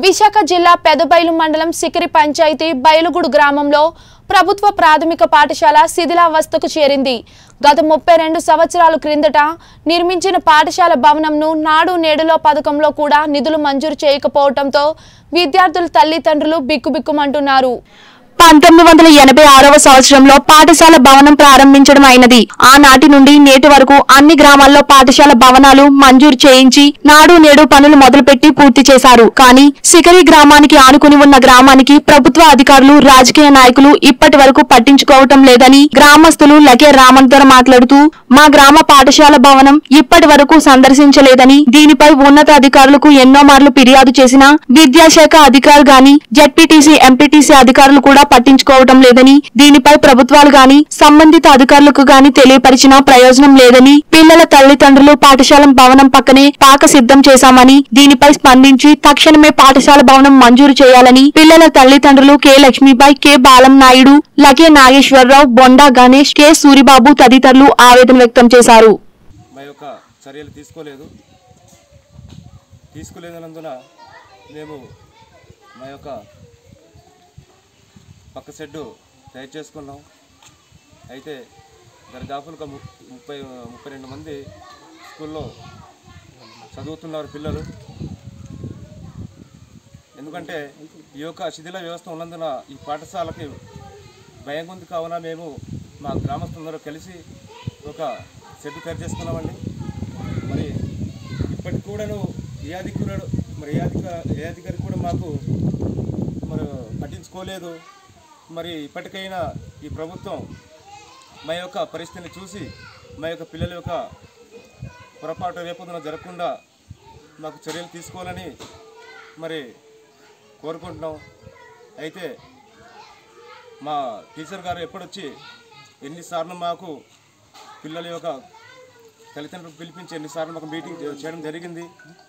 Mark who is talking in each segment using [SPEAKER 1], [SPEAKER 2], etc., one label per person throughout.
[SPEAKER 1] విశాఖ జిల్లా పెదబైలు మండలం సికిరి పంచాయతీ బయలుగుడు గ్రామంలో ప్రభుత్వ ప్రాథమిక పాఠశాల శిథిలావస్థకు చేరింది. గత 32 సంవత్సరాల క్రిందట నిర్మించిన పాఠశాల భవనంను నాడు నేడులో పథకంలో కూడా నిధులు మంజూరు చేయకపోవడంతో విద్యార్థుల తల్లిదండ్రులు బిక్కుబిక్కుమంటున్నారు.
[SPEAKER 2] 1986వ సంవత్సరంలో పాఠశాల భవనం ప్రారంభించడం అయినది. ఆనాటి నుండి నేటి వరకు అన్ని గ్రామాల్లో పాఠశాల భవనాలు మంజూరు చేయించి నాడు నేడు పనులు మొదలుపెట్టి పూర్తి చేశారు. కానీ సికరి గ్రామానికి ఆనుకుని ఉన్న గ్రామానికి ప్రభుత్వ అధికారులు, రాజకీయ నాయకులు ఇప్పటి వరకు పట్టించుకోవటం లేదని గ్రామస్తులు లకే రామంతర్ మాట్లాడుతూ, మా గ్రామ పాఠశాల భవనం ఇప్పటి వరకు సందర్శించలేదని, దీనిపై ఉన్నత అధికారులకు ఎన్నో మార్లు ఫిర్యాదు చేసినా విద్యాశాఖ అధికారులు గాని, జెడ్పీటీసీ, ఎంపీటీసీ అధికారులు కూడా పట్టించుకోవటం లేదని, దీనిపై ప్రభుత్వాలు గాని సంబంధిత అధికారులకు గాని తెలియపరిచినా ప్రయోజనం లేదని, పిల్లల తల్లిదండ్రులు పాఠశాల భవనం పక్కనే పాక సిద్ధం చేశామని, దీనిపై స్పందించి తక్షణమే పాఠశాల భవనం మంజూరు చేయాలని పిల్లల తల్లిదండ్రులు కె లక్ష్మీబాయి, కె బాలం నాయుడు, లకే నాగేశ్వరరావు, బొండా గణేష్, కె సూరిబాబు తదితరులు ఆవేదన వ్యక్తం చేశారు.
[SPEAKER 3] తీసుకోలేదన్నందున మేము మా యొక్క పక్క షెడ్డు తయారు చేసుకున్నాం. అయితే దరిదాపులుగా 32 మంది స్కూల్లో చదువుతున్నారు పిల్లలు. ఎందుకంటే ఈ యొక్క శిథిల వ్యవస్థ ఉన్నందున ఈ పాఠశాలకి భయంగా ఉంది. కావున మేము మా గ్రామస్తులందరూ కలిసి ఒక షెడ్డు తయారు చేసుకున్నామండి. మరి ఇప్పటికి కూడాను ఏ అధికారి కూడా మాకు మరి పట్టించుకోలేదు. మరి ఇప్పటికైనా ఈ ప్రభుత్వం మా యొక్క పరిస్థితిని చూసి మా యొక్క పిల్లల యొక్క పొరపాటు రేపొద్దున జరగకుండా మాకు చర్యలు తీసుకోవాలని మరి కోరుకుంటున్నాం. అయితే మా టీచర్ గారు ఎప్పుడొచ్చి ఎన్నిసార్లు మాకు పిల్లల యొక్క తల్లిదండ్రులు పిలిపించి ఎన్నిసార్లు మాకు మీటింగ్ చేయడం జరిగింది.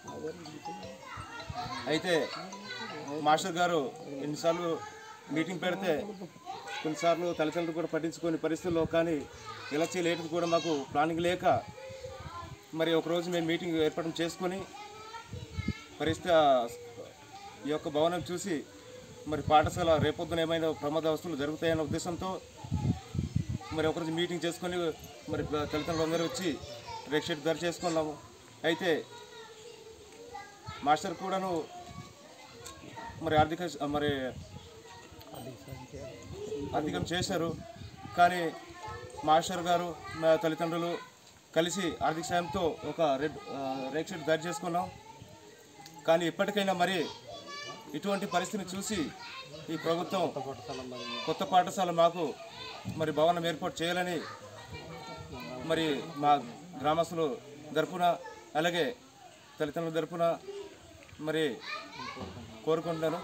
[SPEAKER 3] అయితే మాస్టర్ గారు ఎన్నిసార్లు మీటింగ్ పెడితే కొన్నిసార్లు తల్లిదండ్రులు కూడా పట్టించుకొని పరిస్థితుల్లో, కానీ ఇలా చేయలేదు కూడా మాకు ప్లానింగ్ లేక మరి ఒకరోజు మేము మీటింగ్ ఏర్పాటు చేసుకొని పరిస్థితి ఈ యొక్క భవనం చూసి మరి పాఠశాల రేపొద్దున ఏమైనా ప్రమాదవస్తులు జరుగుతాయన్న ఉద్దేశంతో మరి ఒకరోజు మీటింగ్ చేసుకొని మరి తల్లిదండ్రులు అందరూ వచ్చి రేక్ షెడ్ దరి చేసుకున్నాము. అయితే మాస్టర్ కూడాను మరి అధికం చేశారు. కానీ మాస్టర్ గారు మా తల్లిదండ్రులు కలిసి ఆర్థిక సాయంతో ఒక రేక్ షెడ్ తయారు చేసుకున్నాం. కానీ ఇప్పటికైనా మరి ఇటువంటి పరిస్థితిని చూసి ఈ ప్రభుత్వం కొత్త పాఠశాల మాకు మరి భవనం ఏర్పాటు చేయాలని మరి మా గ్రామస్తులు తరపున అలాగే తల్లిదండ్రుల తరపున మరి కోరుకుంటున్నాను.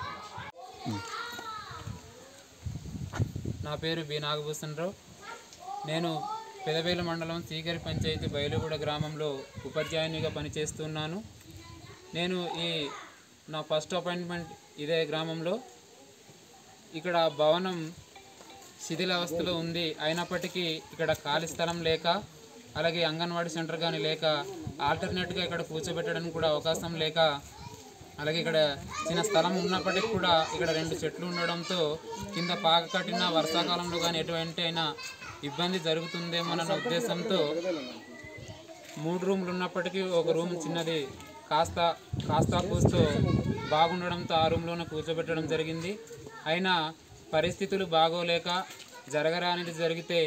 [SPEAKER 4] నా పేరు బి నాగభూషణరావు. నేను పెదబైలు మండలం సికిరి పంచాయతీ బయలుగూడ గ్రామంలో ఉపాధ్యాయునిగా పనిచేస్తున్నాను. నేను నా ఫస్ట్ అపాయింట్మెంట్ ఇదే గ్రామంలో. ఇక్కడ భవనం శిథిలావస్థలో ఉంది. అయినప్పటికీ ఇక్కడ ఖాళీ స్థలం లేక, అలాగే అంగన్వాడీ సెంటర్ కానీ లేక, ఆల్టర్నేట్గా ఇక్కడ కూర్చోబెట్టడానికి కూడా అవకాశం లేక, అలాగే ఇక్కడ చిన్న స్థలం ఉన్నప్పటికీ కూడా ఇక్కడ 2 చెట్లు ఉండడంతో కింద పాక కట్టిన వర్షాకాలంలో కానీ ఎటువంటి అయినా ఇబ్బంది జరుగుతుందేమోనన్న ఉద్దేశంతో 3 రూమ్లు ఉన్నప్పటికీ ఒక రూమ్ చిన్నది కాస్త కూస్తూ బాగుండడంతో ఆ రూమ్లోనే కూర్చోబెట్టడం జరిగింది. అయినా పరిస్థితులు బాగోలేక జరగరానిది జరిగితే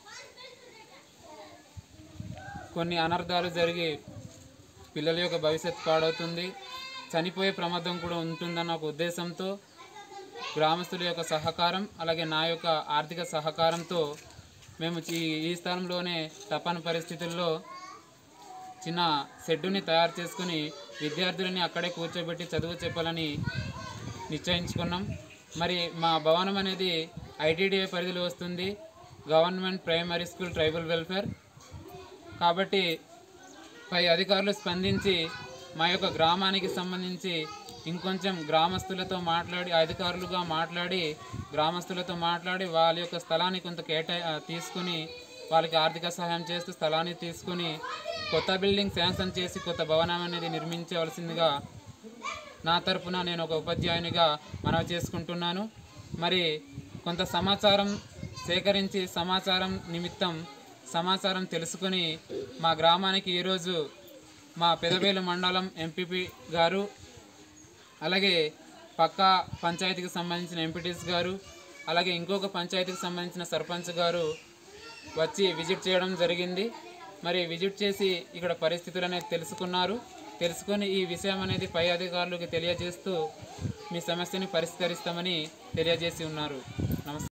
[SPEAKER 4] కొన్ని అనర్థాలు జరిగి పిల్లల యొక్క భవిష్యత్తు పాడవుతుంది, చనిపోయే ప్రమాదం కూడా ఉంటుందన్న ఒక ఉద్దేశంతో గ్రామస్తుల యొక్క సహకారం, అలాగే నా యొక్క ఆర్థిక సహకారంతో మేము ఈ స్థలంలోనే తప్పని పరిస్థితుల్లో చిన్న షెడ్డుని తయారు చేసుకుని విద్యార్థులని అక్కడే కూర్చోబెట్టి చదువు చెప్పాలని నిశ్చయించుకున్నాం. మరి మా భవనం అనేది ఐటీడీఏ పరిధిలో వస్తుంది, government primary school tribal welfare. కాబట్టి పై అధికారులు స్పందించి మా యొక్క గ్రామానికి సంబంధించి ఇంకొంచెం గ్రామస్తులతో మాట్లాడి, అధికారులుగా మాట్లాడి గ్రామస్తులతో మాట్లాడి వాళ్ళ యొక్క స్థలాన్ని కొంత తీసుకుని వాళ్ళకి ఆర్థిక సహాయం చేస్తూ స్థలాన్ని తీసుకుని కొత్త బిల్డింగ్ శాంక్షన్ చేసి కొత్త భవనం అనేది నిర్మించవలసిందిగా నా తరపున నేను ఒక ఉపాధ్యాయునిగా మనవి చేసుకుంటున్నాను. మరి కొంత సమాచారం సేకరించి సమాచారం నిమిత్తం సమాచారం తెలుసుకొని మా గ్రామానికి ఈరోజు మా పెదవేలు మండలం ఎంపీపీ గారు, అలాగే పక్క పంచాయతీకి సంబంధించిన ఎంపీటీస్ గారు, అలాగే ఇంకొక పంచాయతీకి సంబంధించిన సర్పంచ్ గారు వచ్చి విజిట్ చేయడం జరిగింది. మరి విజిట్ చేసి ఇక్కడ పరిస్థితులు అనేది తెలుసుకొని ఈ విషయం అనేది పై అధికారులకు తెలియజేస్తూ మీ సమస్యని పరిష్కరిస్తామని తెలియజేసి ఉన్నారు. నమస్తే.